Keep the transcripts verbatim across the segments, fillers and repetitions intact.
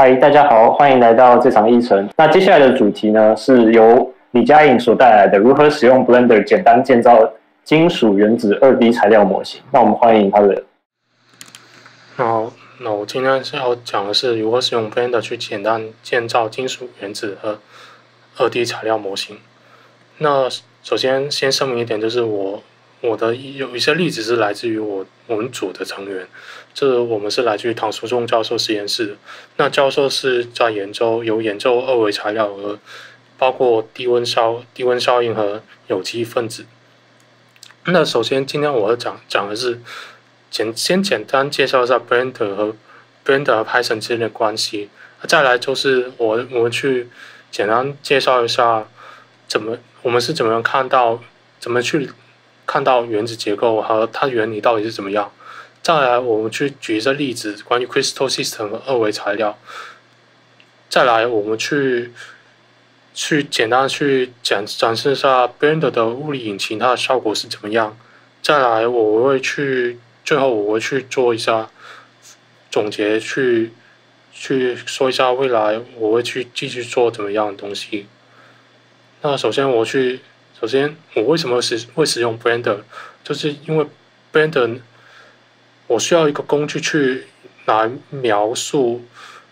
嗨，大家好，欢迎来到这场议程。那接下来的主题呢，是由李佳颖所带来的如何使用 Blender 简单建造金属原子 二 D 材料模型。那我们欢迎他的。 好，那我今天是要讲的是如何使用 Blender 去简单建造金属原子和 二 D 材料模型。那首先先声明一点，就是我我的有一些例子是来自于我我们组的成员，这我们是来自于唐书仲教授实验室的。那教授是在研究有研究二维材料和包括低温效低温效应和有机分子。那首先今天我要讲讲的是简先简单介绍一下 Blender 和 Blender 和 Python 之间的关系。再来就是我我们去简单介绍一下怎么我们是怎么样看到怎么去看到原子结构和它原理到底是怎么样。再来我们去举一些例子，关于 Crystal System 和二维材料。再来我们去去简单去展展示一下 Blender 的物理引擎它的效果是怎么样。再来我会去最后我会去做一下总结，去去说一下未来我会去继续做怎么样的东西。那首先我去首先我为什么使会使用 Blender， 就是因为 Blender 我需要一个工具去来描述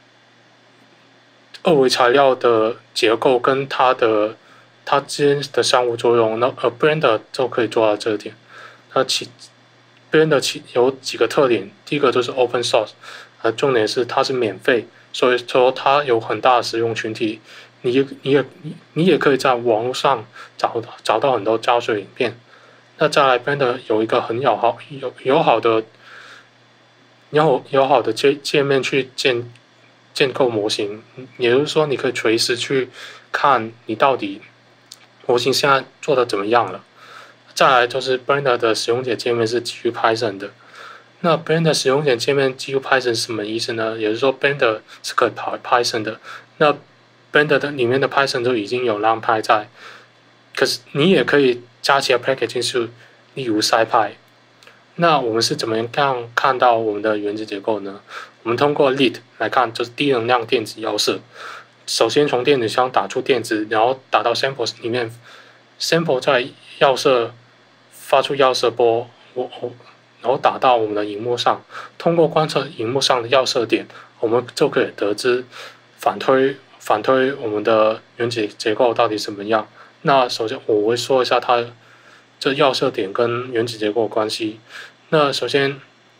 二维材料的结构跟它的它之间的相互作用，那而 Blender 就可以做到这一点。那其 Blender 其有几个特点，第一个就是 Open Source， 呃，重点是它是免费，所以说它有很大的使用群体。你也你也你也可以在网络上找找到很多教学影片。那再来 Blender 有一个很友好友友好的友友好的界界面去建建构模型，也就是说你可以随时去看你到底模型现在做的怎么样了。再来就是 Blender 的使用者界面是基于 Python 的。那 Blender 使用者界面基于 Python 是什么意思呢？也就是说 Blender 是可以跑 Python 的。那 Blender 的里面的 Python 就已经有 NumPy 在，可是你也可以加其他 package 进去，例如 SciPy。那我们是怎么样看到我们的原子结构呢？我们通过 L I D 来看，就是低能量电子药射。首先从电子箱打出电子，然后打到 sample 里面 ，sample 在药射发出药射波，我我然后打到我们的荧幕上。通过观测荧幕上的药射点，我们就可以得知反推反推我们的原子结构到底怎么样。那首先我会说一下它这药射点跟原子结构的关系。那首先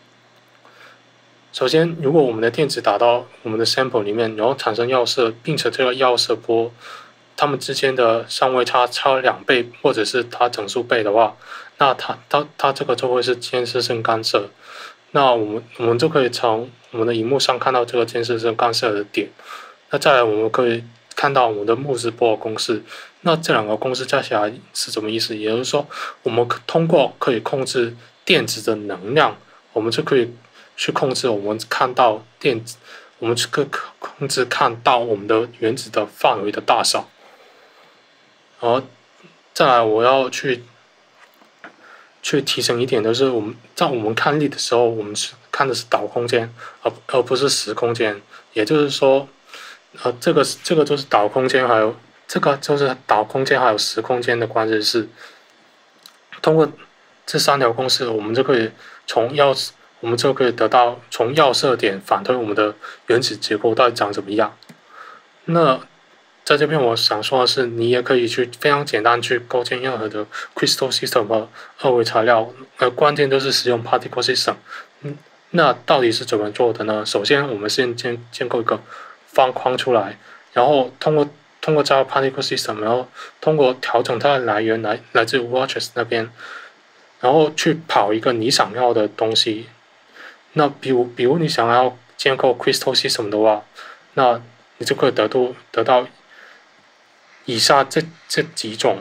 首先如果我们的电子打到我们的 sample 里面，然后产生药射，并且这个药射波它们之间的相位差超两倍，或者是它整数倍的话，那它它它这个就会是间歇性干涉。那我们我们就可以从我们的荧幕上看到这个间歇性干涉的点。那再来我们可以看到我们的穆兹波尔公式。那这两个公式加起来是什么意思？也就是说，我们通过可以控制电子的能量，我们就可以去控制我们看到电子，我们可以控制看到我们的原子的范围的大小。然后再来我要去去提醒一点，就是我们在我们看力的时候，我们是看的是导空间，而而不是实空间。也就是说，呃，这个这个就是导空间，还有这个就是导空间还有实空间的关系是，通过这三条公式，我们就可以从药我们就可以得到从药射点反推我们的原子结构到底长怎么样。那在这边我想说的是，你也可以去非常简单去构建任何的 Crystal System 和二维材料，呃，关键就是使用 Particle System。嗯，那到底是怎么做的呢？首先，我们先建建构一个方框出来，然后通过通过加入 Particle System， 然后通过调整它的来源来来自 Watches 那边，然后去跑一个你想要的东西。那比如比如你想要建构 Crystal System 的话，那你就可以得到得到以下这这几种，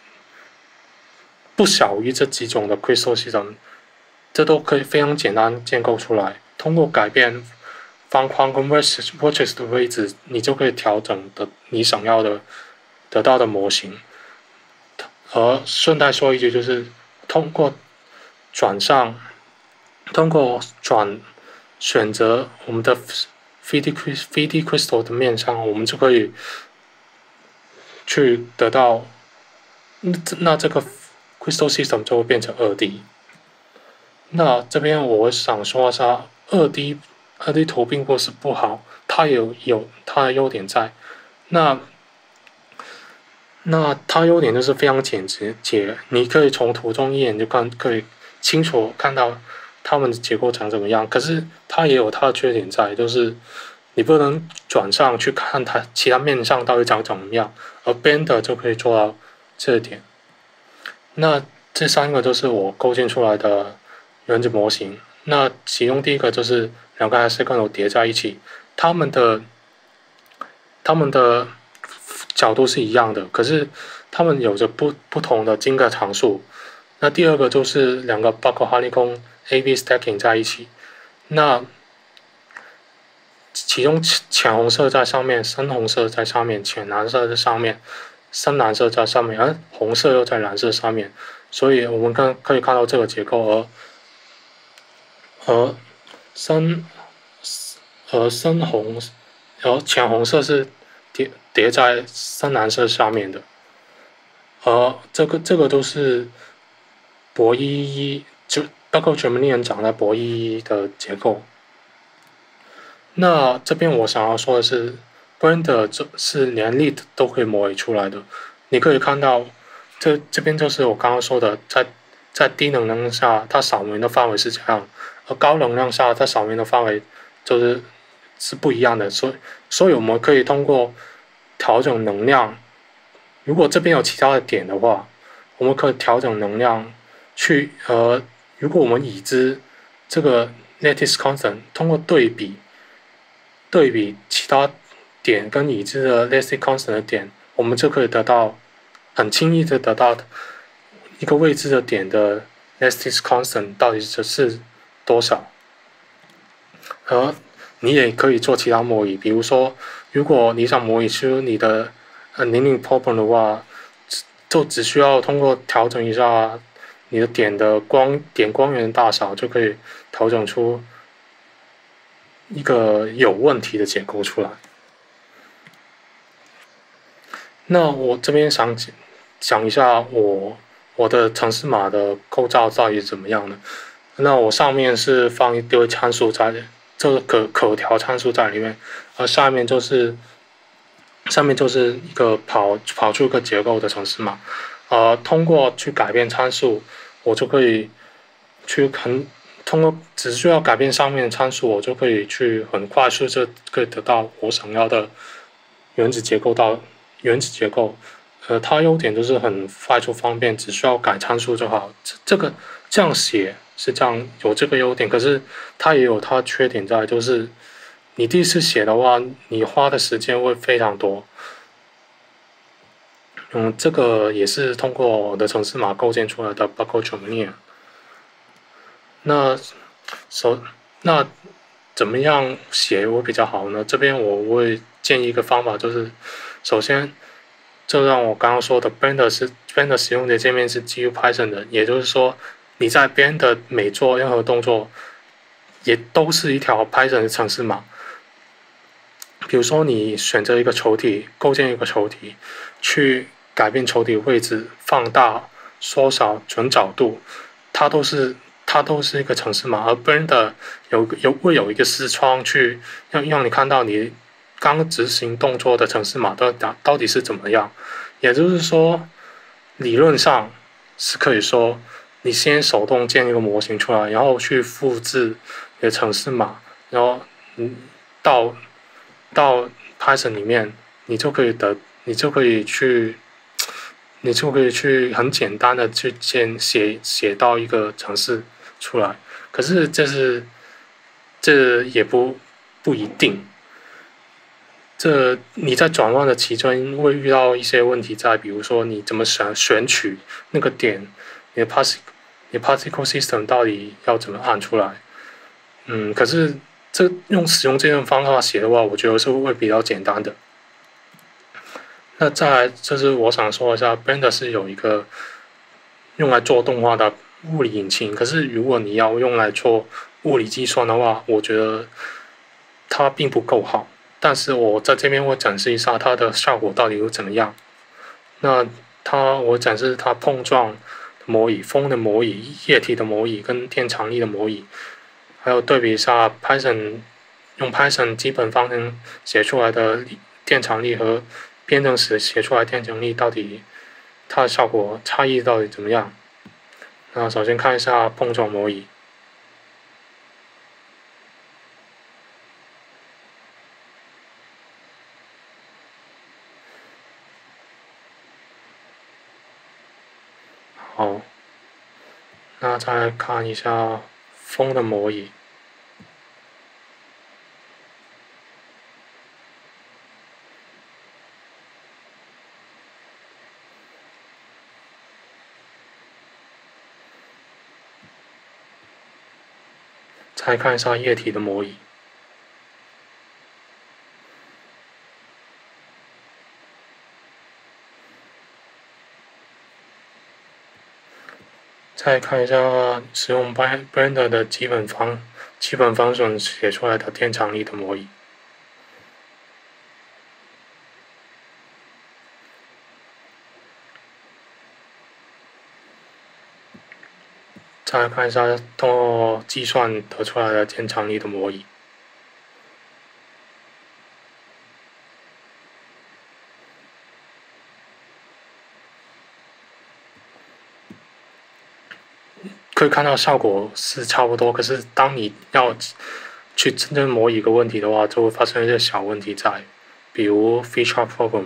不小于这几种的 Crystal System， 这都可以非常简单建构出来。通过改变方框跟 Watches 的位置，你就可以调整的你想要的得到的模型。而顺带说一句，就是通过转向，通过转选择我们的三 D 三 D crystal 的面上，我们就可以去得到，那这个 crystal system 就会变成二 D。那这边我想说一下，二 D 二 D 图并不是不好，它有有它的优点在。那那它优点就是非常简直解，你可以从图中一眼就看，可以清楚看到它们的结构长怎么样。可是它也有它的缺点在，就是你不能转上去看它其他面上到底长怎么样，而 Blender 就可以做到这一点。那这三个就是我构建出来的原子模型。那其中第一个就是两个 hexagon 叠在一起，它们的它们的角度是一样的，可是它们有着不不同的金格常数。那第二个就是两个 buckle honeycomb A B stacking 在一起，那其中浅红色在上面，深红色在上面，浅蓝色在上面，深蓝色在上面，而红色又在蓝色上面。所以我们看可以看到这个结构，而而深而深红，而浅红色是叠叠在深蓝色下面的，而这个这个都是铂一一，就包括全面令人长在铂一一的结构。那这边我想要说的是 ，Blender 这是连 lead 都可以模拟出来的。你可以看到，这这边就是我刚刚说的，在在低能量下，它扫描的范围是这样，而高能量下，它扫描的范围就是是不一样的。所以，所以我们可以通过调整能量，如果这边有其他的点的话，我们可以调整能量去呃，如果我们已知这个 lattice constant 通过对比。对比其他点跟已知的 lattice constant 的点，我们就可以得到很轻易的得到一个未知的点的 lattice constant 到底是多少。而你也可以做其他模拟，比如说，如果你想模拟出你的呃 linear problem 的话，就只需要通过调整一下你的点的光点光源大小，就可以调整出一个有问题的结构出来。那我这边想讲一下我我的程式码的构造到底怎么样呢？那我上面是放一堆参数在，这个可可调参数在里面，而下面就是上面就是一个跑跑出一个结构的程式码，呃，通过去改变参数，我就可以去很。通过只需要改变上面的参数，我就可以去很快速就可以得到我想要的原子结构到原子结构。呃，它优点就是很快速方便，只需要改参数就好。这这个这样写是这样有这个优点，可是它也有它的缺点在，就是你第一次写的话，你花的时间会非常多。嗯，这个也是通过我的程式码构建出来的 buckle geometry。那首那怎么样写会比较好呢？这边我会建议一个方法，就是首先，就让我刚刚说的 Blender 是 Blender 使用的界面是基于 Python 的，也就是说你在 Blender 每做任何动作，也都是一条 Python 的程式码。比如说你选择一个球体，构建一个球体，去改变球体位置、放大、缩小、准角度，它都是。它都是一个程式码，而 Blender 有有会有一个视窗去让让你看到你刚执行动作的程式码到到底是怎么样。也就是说，理论上是可以说，你先手动建一个模型出来，然后去复制你的程式码，然后嗯到到 Python 里面，你就可以得你就可以去。你就可以去很简单的去先写写到一个程式出来，可是这是这也不不一定。这你在转换的其中会遇到一些问题在，比如说你怎么选选取那个点，你的 particle 你的 particle system 到底要怎么按出来？嗯，可是这用使用这种方法写的话，我觉得是会比较简单的。那再来就是我想说一下 ，Blender 是有一个用来做动画的物理引擎，可是如果你要用来做物理计算的话，我觉得它并不够好。但是我在这边会展示一下它的效果到底有怎么样。那它我展示它碰撞模拟、风的模拟、液体的模拟跟电场力的模拟，还有对比一下 Python 用 Python 基本方程写出来的电场力和编程时写出来的电场力到底它的效果差异到底怎么样。那首先看一下碰撞模拟。好，那再来看一下风的模拟。再看一下液体的模拟。再看一下使用 Blender 的基本方基本方程写出来的电场力的模拟。再来看一下通过计算得出来的电场力的模拟。可以看到效果是差不多，可是当你要去真正模拟一个问题的话，就会发生一些小问题在，比如 feature problem。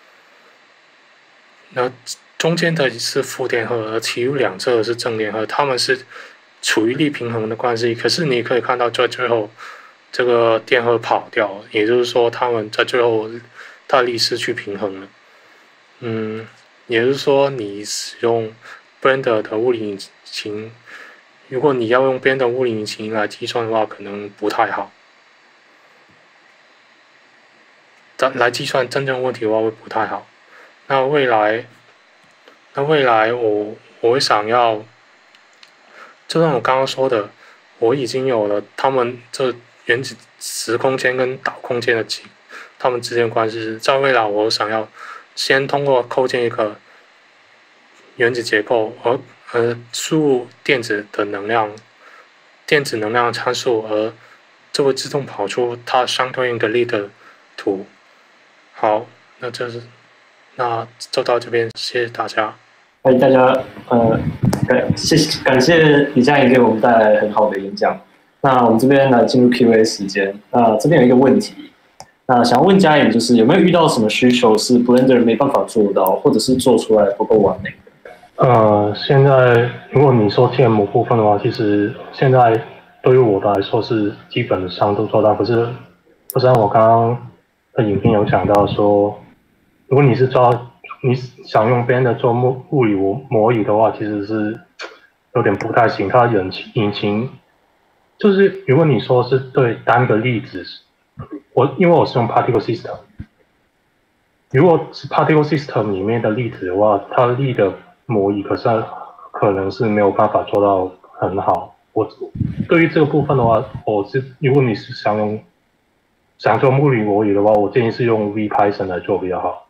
那中间的是负电荷，而其余两侧是正电荷，它们是处于力平衡的关系。可是你可以看到，在最后这个电荷跑掉，也就是说，它们在最后它的力失去平衡了。嗯，也就是说，你使用 Blender 的物理引擎，如果你要用 Blender 物理引擎来计算的话，可能不太好。来计算真正问题的话，会不太好。那未来，那未来我我会想要，就像我刚刚说的，我已经有了他们这原子时空间跟导空间的几，他们之间的关系。在未来，我想要先通过构建一个原子结构，而而输入电子的能量，电子能量参数，而这会自动跑出它相对应的力的图。好，那这是。那就到这边，谢谢大家。 欢迎大家，呃，感谢感谢李佳颖给我们带来很好的演讲。那我们这边来进入 Q A 时间。那这边有一个问题，那想要问佳颖，就是有没有遇到什么需求是 Blender 没办法做到，或者是做出来不够完美的？ 呃，现在如果你说 T M 部分的话，其实现在对于我来说是基本上都做到，可是不像我刚刚的影片有讲到说。如果你是抓你想用 Blender 做物理模拟的话，其实是有点不太行。它引擎引擎就是如果你说是对单个粒子，我因为我是用 Particle System， 如果是 Particle System 里面的粒子的话，它力的模拟可是可能是没有办法做到很好。我对于这个部分的话，我是如果你是想用想做物理模拟的话，我建议是用 VPython 来做比较好。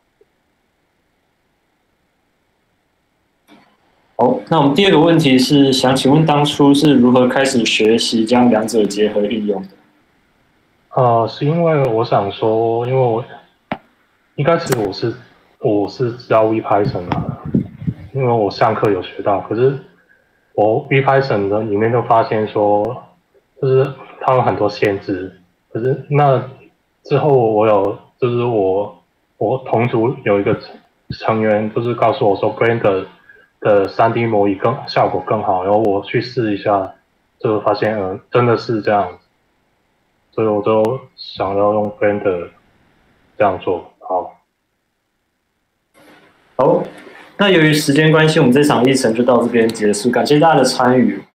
好，那我们第二个问题是想请问当初是如何开始学习将两者结合应用的？ 呃，是因为我想说，因为我一开始我是我是知道 VPython 的，因为我上课有学到，可是我 VPython 的里面就发现说，就是它有很多限制，可是那之后我有就是我我同组有一个成员就是告诉我说 Blender 的 三 D 模拟更效果更好，然后我去试一下，就发现嗯、呃、真的是这样子，所以我就想要用 Blender 这样做。好， 好，那由于时间关系，我们这场议程就到这边结束，感谢大家的参与。